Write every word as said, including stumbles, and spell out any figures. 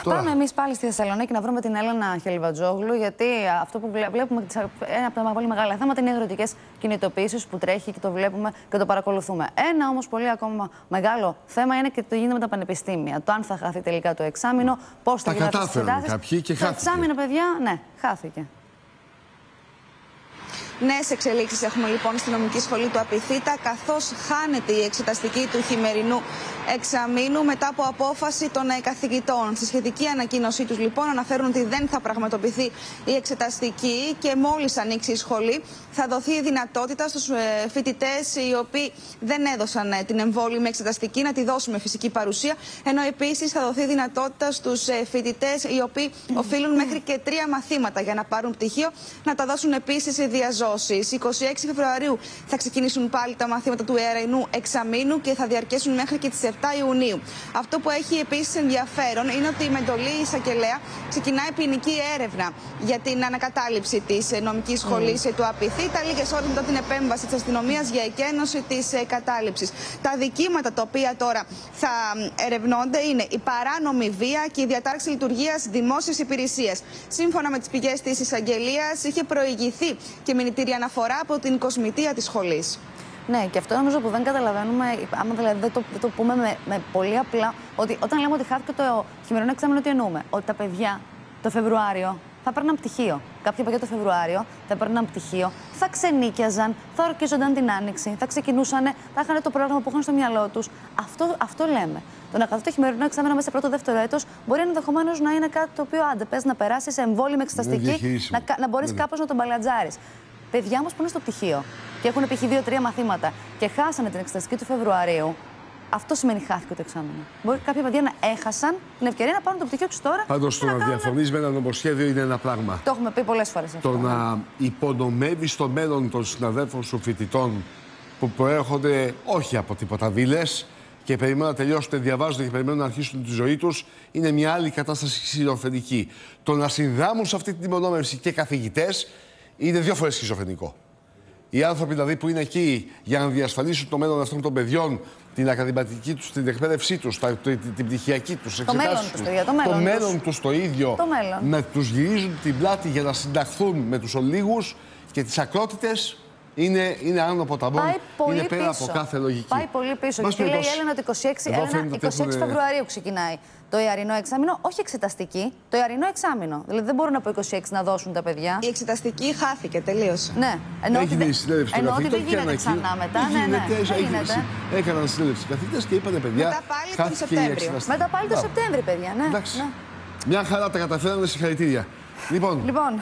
Τώρα... Πάμε εμείς πάλι στη Θεσσαλονίκη να βρούμε την Έλενα Χελβατζόγλου, γιατί αυτό που βλέπουμε, ένα από τα πολύ μεγάλα θέματα είναι οι αγροτικές κινητοποιήσεις που τρέχει και το βλέπουμε και το παρακολουθούμε. Ένα όμως πολύ ακόμα μεγάλο θέμα είναι και το γίνεται με τα πανεπιστήμια. Το αν θα χαθεί τελικά το εξάμηνο, πώς θα γίνει αυτό. Τα κατάφεραν κάποιοι και χάθηκε. Το εξάμηνο, παιδιά, ναι, χάθηκε. Νέες εξελίξεις έχουμε λοιπόν στη νομική σχολή του Απιθύτα, καθώς χάνεται η εξεταστική του χειμερινού εξαμήνου μετά από απόφαση των καθηγητών. Στη σχετική ανακοίνωσή τους λοιπόν αναφέρουν ότι δεν θα πραγματοποιηθεί η εξεταστική και μόλις ανοίξει η σχολή θα δοθεί η δυνατότητα στους φοιτητές οι οποίοι δεν έδωσαν την εμβόλυμη εξεταστική να τη δώσουν με φυσική παρουσία, ενώ επίσης θα δοθεί δυνατότητα στους φοιτητές οι οποίοι οφείλουν μέχρι και τρία μαθήματα για να πάρουν πτυχίο να τα δώσουν επίσης διαζώσεις. είκοσι έξι Φεβρουαρίου θα ξεκινήσουν πάλι τα μαθήματα του ιεραϊνού εξαμήνου και θα διαρκέσουν μέχρι και τις επτά Ιουνίου. Αυτό που έχει επίσης ενδιαφέρον είναι ότι με εντολή εισαγγελέα ξεκινάει ποινική έρευνα για την ανακατάληψη της νομικής σχολής mm. του Απιθύτα, λίγες ώρες μετά την επέμβαση της αστυνομίας για εκένωση της κατάληψης. Τα δικήματα τα οποία τώρα θα ερευνώνται είναι η παράνομη βία και η διατάραξη λειτουργίας δημόσιας υπηρεσίας. Σύμφωνα με τις πηγές της εισαγγελίας, είχε προηγηθεί και μηνυτήρη αναφορά από την κοσμητεία της σχολής. Ναι, και αυτό νομίζω που δεν καταλαβαίνουμε, άμα δηλαδή δεν το, δεν το πούμε με, με πολύ απλά, ότι όταν λέμε ότι χάθηκε το χειμερινό εξάμηνο, τι εννοούμε? Ότι τα παιδιά το Φεβρουάριο θα παίρναν πτυχίο. Κάποια παιδιά το Φεβρουάριο θα παίρναν πτυχίο, θα ξενίκιαζαν, θα ορκίζονταν την Άνοιξη, θα ξεκινούσαν, θα είχαν το πρόγραμμα που είχαν στο μυαλό τους. Αυτό, αυτό λέμε. Το να χαθεί το χειμερινό εξάμηνο μέσα σε πρώτο-δεύτερο έτος μπορεί ενδεχομένως να είναι κάτι το οποίο άντε πες να περάσει σε εμβόλυμη εξεταστική, να, να μπορεί ναι. κάπως να τον μπαλατζάρεις. Παιδιά όμως που είναι στο πτυχίο και έχουν π.χ. δύο-τρία μαθήματα και χάσανε την εξεταστική του Φεβρουαρίου, αυτό σημαίνει χάθηκε το εξάμηνο. Μπορεί κάποια παιδιά να έχασαν την ευκαιρία να πάρουν το πτυχίο τους τώρα. Πάντως το να, να διαφωνείς με ένα νομοσχέδιο είναι ένα πράγμα. Το έχουμε πει πολλές φορές αυτό. Το να υπονομεύεις το μέλλον των συναδέλφων σου φοιτητών που προέρχονται όχι από τίποτα βίλες και περιμένουν να τελειώσουν, διαβάζονται και περιμένουν να αρχίσουν τη ζωή τους, είναι μια άλλη κατάσταση σχιζοφρενική. Το να συνδράμουν σε αυτή την υπονόμευση και καθηγητές είναι δύο φορές σχιζοφρενικό. Οι άνθρωποι δηλαδή που είναι εκεί για να διασφαλίσουν το μέλλον αυτών των παιδιών, την ακαδημαϊκή τους, την εκπαίδευσή τους, την, την πτυχιακή τους, το μέλλον τους, παιδιά, το μέλλον, το μέλλον τους το ίδιο, το μέλλον. να τους γυρίζουν την πλάτη για να συνταχθούν με τους ολίγους και τις ακρότητες, είναι, είναι άνω από τα μπον, είναι πέρα πίσω. Από κάθε λογική. Πάει πολύ πίσω. Μας γιατί λέει η Έλενα ότι είκοσι έξι, Έλενα, είκοσι έξι έχουν... Φεβρουαρίου ξεκινάει το ιαρινό εξάμηνο, όχι εξεταστική, το ιαρινό εξάμηνο. Δηλαδή δεν μπορούν από είκοσι έξι να δώσουν τα παιδιά. Η εξεταστική χάθηκε τελείως. Ναι, ενώ ότι δεν γίνεται ξανά μετά. Ναι, ναι, έκαναν συνέλευση καθηγητές και είπανε παιδιά. Μετά πάλι τον Σεπτέμβριο. Μετά πάλι τον Σεπτέμβριο, παιδιά. Ναι. Μια χαρά τα καταφέρανε, συγχαρητήρια. Λοιπόν.